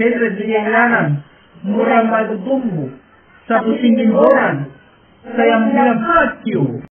Pedro di Ilanan, murang magtumbo, sa pusing limboran, sayang bilang fuck you.